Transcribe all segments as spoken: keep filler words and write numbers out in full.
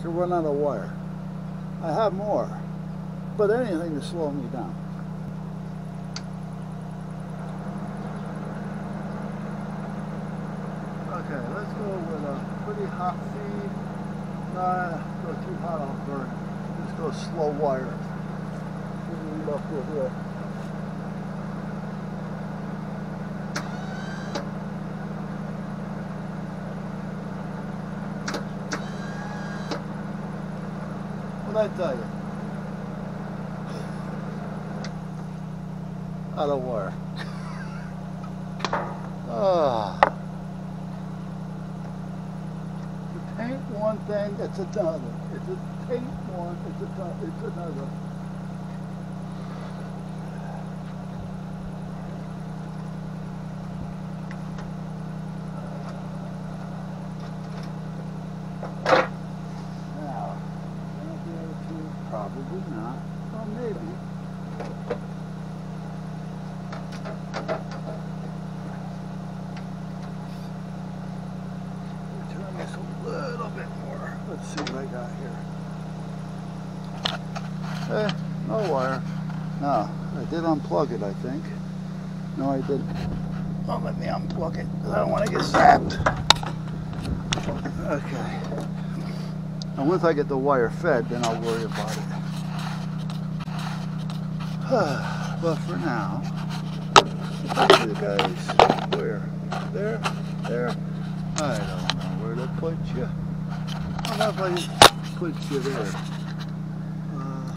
to run out of wire. I have more, but anything to slow me down. Okay, let's go with a pretty hot feed. Nah, go too hot, I'll burn it. Let's go slow wire. What are we left with here? What'd I tell you? Out of wire. Ah. Paint one thing, it's another. It's a paint one, it's a it's another. Now, I'll be able to, probably not, or maybe. Let's see what I got here. Eh, no wire. No, I did unplug it, I think. No, I didn't. Oh, let me unplug it, because I don't want to get zapped. Okay. And once I get the wire fed, then I'll worry about it. But for now, you guys, where? There? There? I don't know where to put you. I don't know if I just put you there. Uh,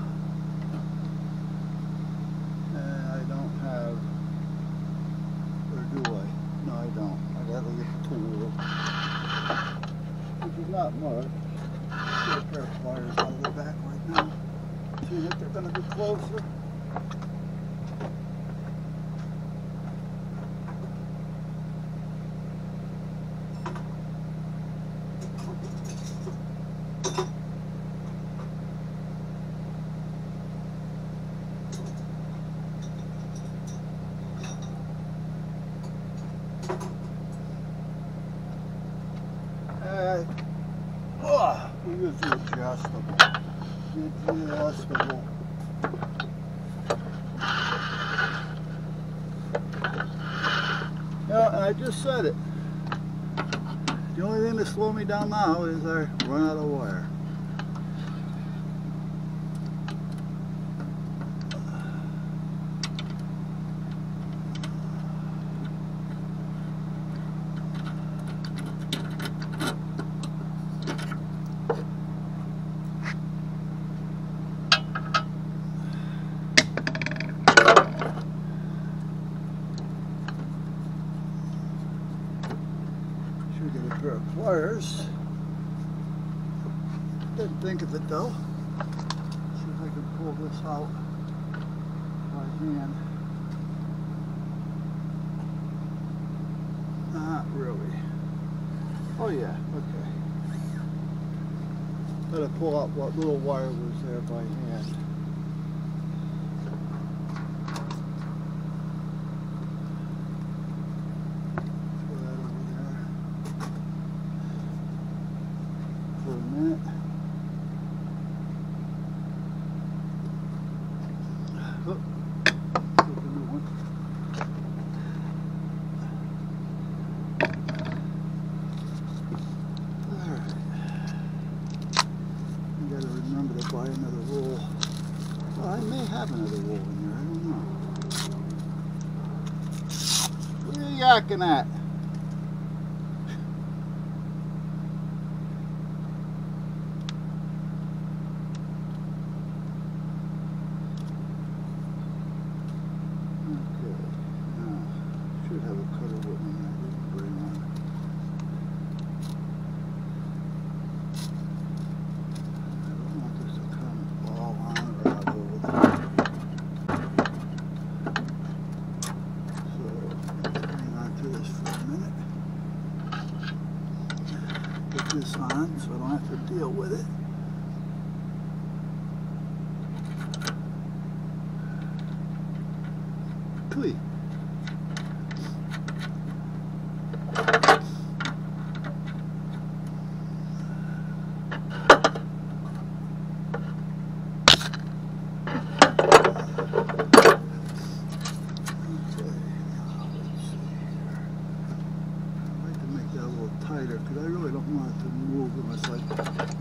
and I don't have, or do I? No, I don't. I got a little tool, which is not much. Get a pair of pliers out of the back right now. See if they're going to be closer. Oh, we use the adjustable. The adjustable. Yeah, and I just said it. The only thing to slow me down now is I run out of wire. Get a pair of pliers. Didn't think of it though. See if I can pull this out by hand. Not really. Oh yeah, okay. Gotta pull out what little wire was there by hand. For a minute. Oh, there's a new one. Alright. You gotta remember to buy another roll. Well, I may have another roll in there, I don't know. What are you yakking at? Should have a cutter with me. I didn't bring one. I don't want this to come all on or out over there. So, hang on to this for a minute. Put this on so I don't have to deal with it. Please.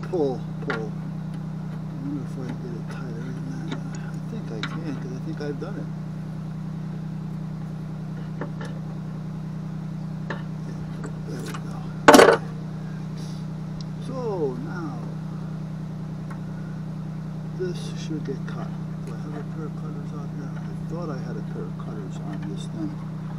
pull, pull. I wonder if I can get it tighter than that. I think I can, because I think I've done it. There we go. So now, this should get cut. Do I have a pair of cutters on here? I thought I had a pair of cutters on this thing.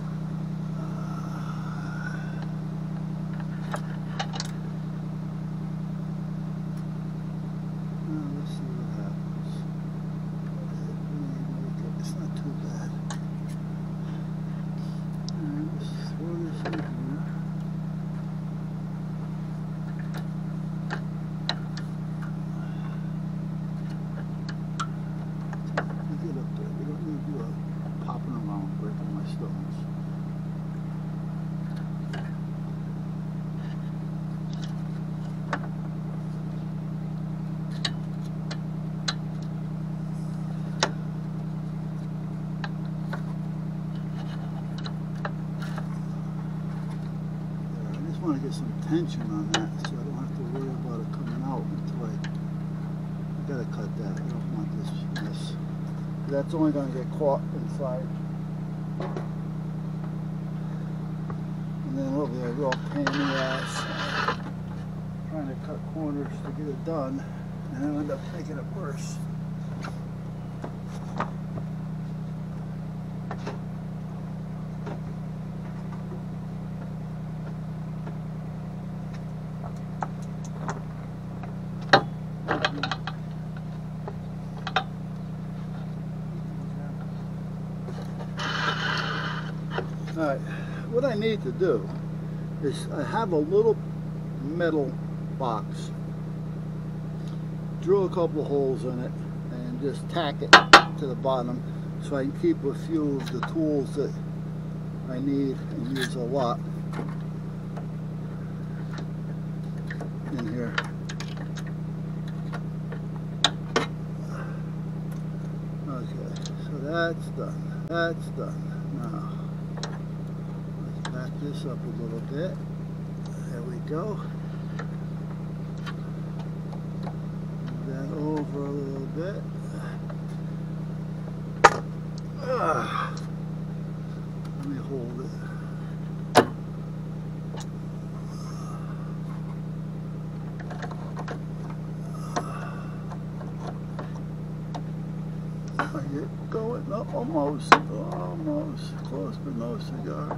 I want to get some tension on that so I don't have to worry about it coming out until I, I gotta cut that. I don't want this mess. That's only going to get caught inside. And then it'll be a real pain in the ass trying to cut corners to get it done, and I'll end up making it worse. Alright, what I need to do is I have a little metal box. Drill a couple holes in it and just tack it to the bottom so I can keep a few of the tools that I need and use a lot in here. Okay, so that's done. That's done. Now, back this up a little bit. There we go. Move that over a little bit. Ah, let me hold it. I get going. No, almost. Almost. Close but no cigar.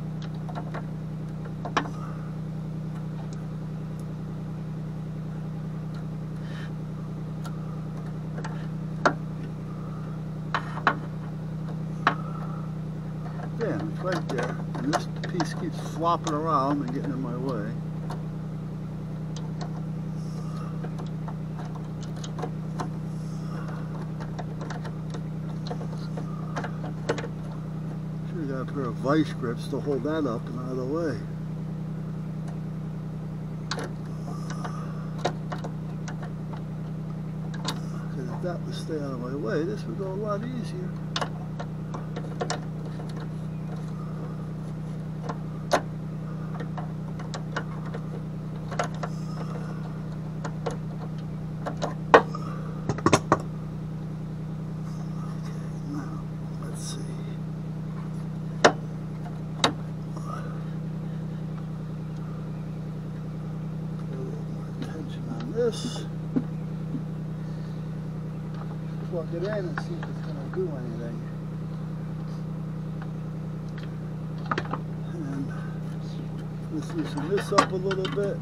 Damn, it's right there. And this piece keeps flopping around and getting in my way. Should have got a pair of vice grips to hold that up and out of the way. Because if that would stay out of my way, this would go a lot easier. This, plug it in and see if it's going to do anything. And let's loosen this up a little bit.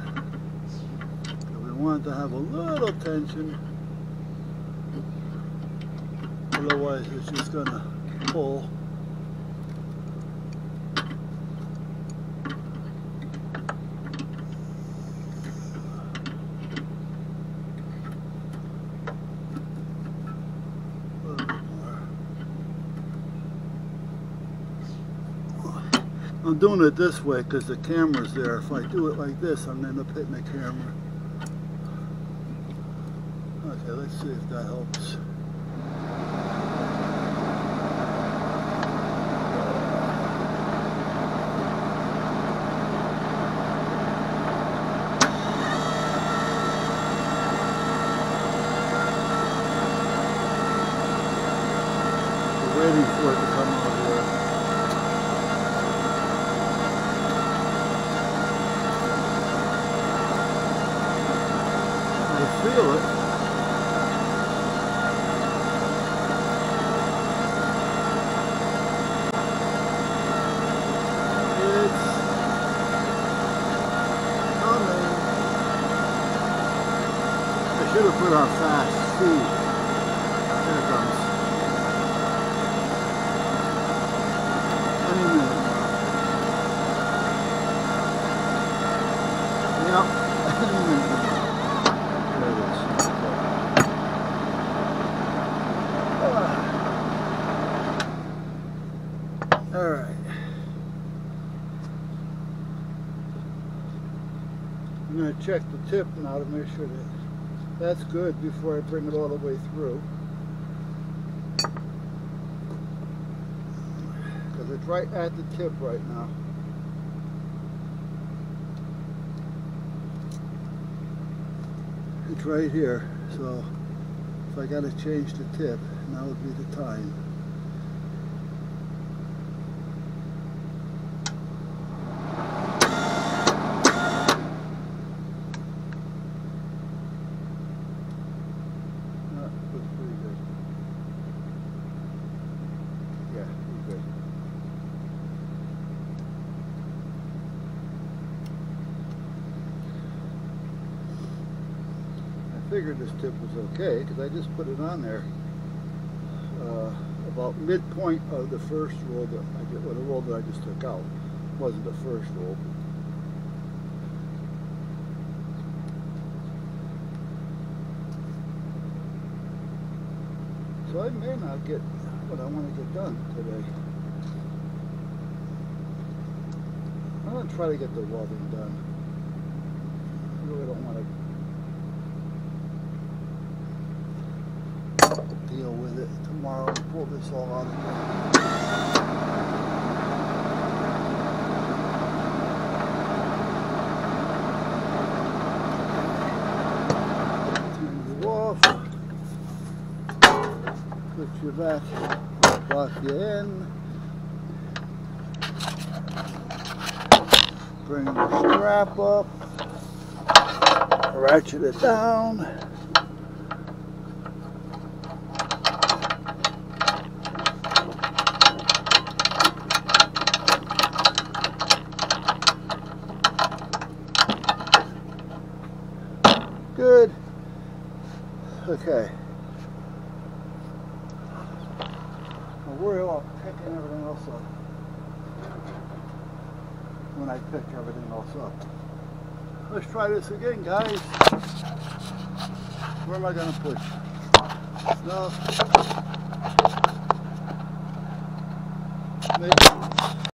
So we want to have a little tension, otherwise it's just going to pull. I'm doing it this way because the camera's there. If I do it like this, I'm going to end up hitting the camera. Okay, let's see if that helps. waiting for it to come out here. I feel it. It's coming. I should have put on fast speed. There it comes. Any minute now. Yep, any minute now. There it is. Okay. All right. I'm going to check the tip now to make sure that that's good before I bring it all the way through. Because it's right at the tip right now. It's right here, so if I got to change the tip, now would be the time. I figured this tip was okay because I just put it on there uh, about midpoint of the first roll that I did, well, the roll that I just took out wasn't the first roll. So I may not get what I want to get done today. I'm going to try to get the welding done. I really don't want to deal with it tomorrow and pull this all out again. Turn you off. Put you back. Lock you in. Bring the strap up. Ratchet it down. Good. Okay. I'll worry about picking everything else up when I pick everything else up. Let's try this again, guys. Where am I going to push? No. Maybe.